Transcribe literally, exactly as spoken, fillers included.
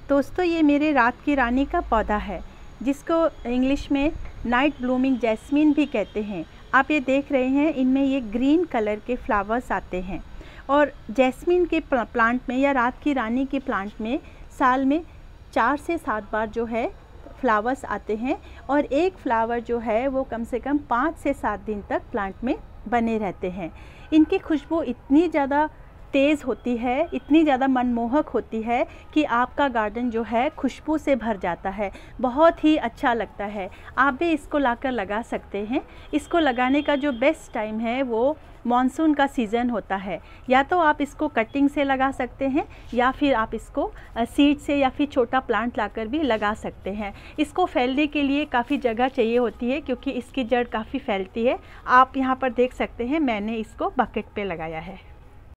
दोस्तों ये मेरे रात की रानी का पौधा है जिसको इंग्लिश में नाइट ब्लूमिंग जैस्मीन भी कहते हैं। आप ये देख रहे हैं, इनमें ये ग्रीन कलर के फ्लावर्स आते हैं और जैस्मीन के प्लांट में या रात की रानी के प्लांट में साल में चार से सात बार जो है फ्लावर्स आते हैं और एक फ्लावर जो है वो कम से कम पाँच से सात दिन तक प्लांट में बने रहते हैं। इनकी खुशबू इतनी ज़्यादा तेज़ होती है, इतनी ज़्यादा मनमोहक होती है कि आपका गार्डन जो है खुशबू से भर जाता है। बहुत ही अच्छा लगता है। आप भी इसको लाकर लगा सकते हैं। इसको लगाने का जो बेस्ट टाइम है वो मॉनसून का सीज़न होता है। या तो आप इसको कटिंग से लगा सकते हैं या फिर आप इसको सीड से या फिर छोटा प्लांट लाकर भी लगा सकते हैं। इसको फैलने के लिए काफ़ी जगह चाहिए होती है क्योंकि इसकी जड़ काफ़ी फैलती है। आप यहाँ पर देख सकते हैं, मैंने इसको बकेट पे लगाया है।